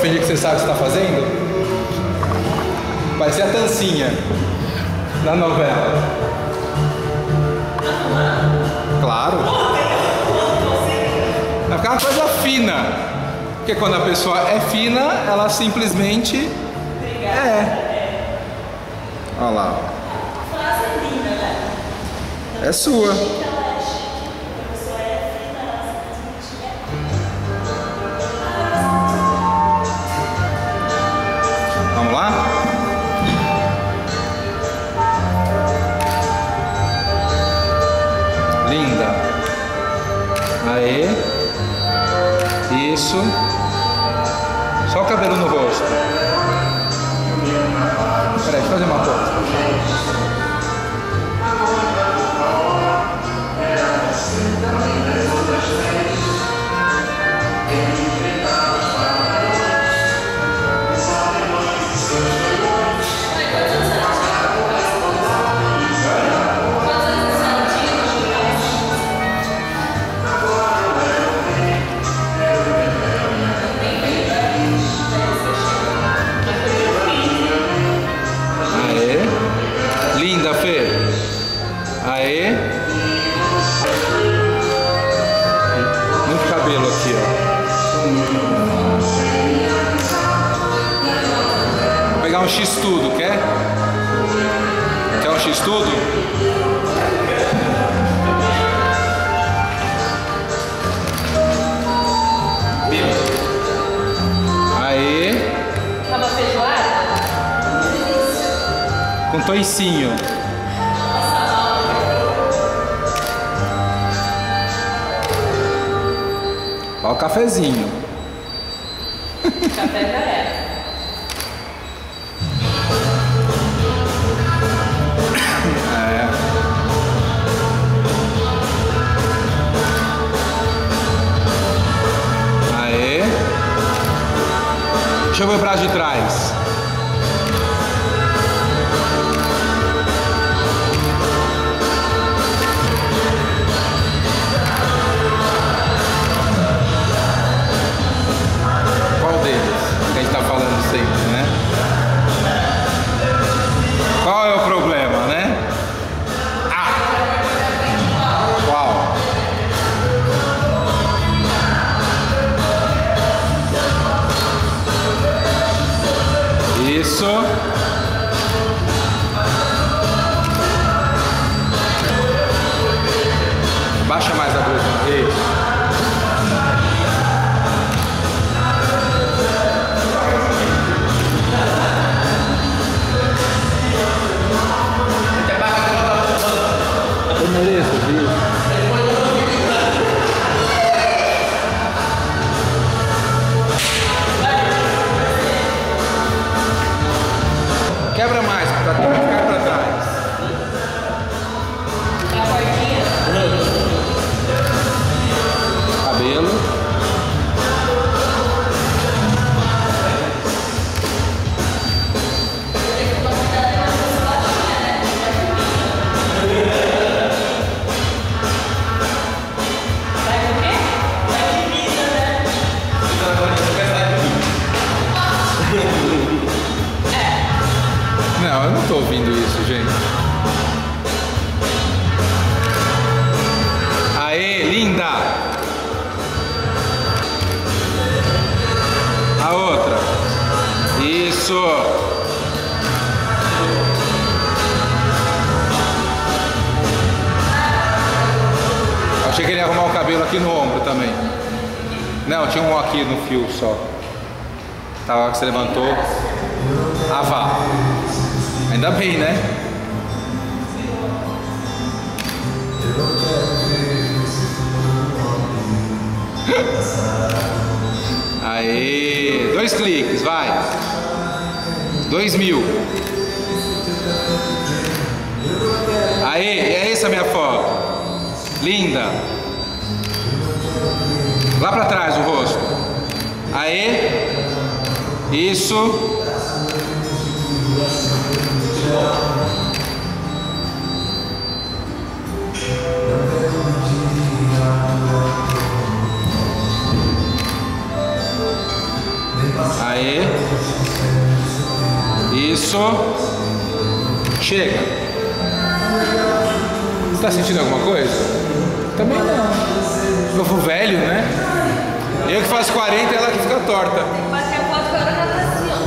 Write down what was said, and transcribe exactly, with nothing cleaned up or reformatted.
fingir que você sabe o que você está fazendo? Vai ser a Tancinha da novela. Claro. Vai ficar uma coisa fina. Porque quando a pessoa é fina, ela simplesmente é. Olha lá. É sua. Vamos lá? Linda. Aê. Isso. Só o cabelo no rosto. Peraí, deixa eu fazer uma coisa. Linda, Fê. Aê. Muito cabelo aqui, ó. Vou pegar um X-tudo, quer? Quer um X-tudo? Aê. Tava feijoada? Com toicinho. Olha o cafezinho. Café já é. É. Aê. Deixa eu ver o braço de trás. Sempre, né? Qual é o problema, né? Ah! Qual? Isso. Baixa mais a blusa. Isso. Eu mereço, viu? Quebra mais, pra ficar pra trás. A cordinha? Cabelo. Não, eu não tô ouvindo isso, gente. Aê, linda! A outra. Isso! Achei que ele ia arrumar o cabelo aqui no ombro também. Não, tinha um aqui no fio só. Tava que você levantou. Ah, vá. Ainda bem, né? Aê! Dois cliques, vai! Dois mil. Aê! É essa a minha foto. Linda! Lá pra trás o rosto. Aê! Isso! Aê! Isso. Chega. Você tá sentindo alguma coisa? Também não. Novo velho, né? Eu que faço quarenta e ela que fica torta. Tem que bater a foto com a hora que ela tá assim, ó.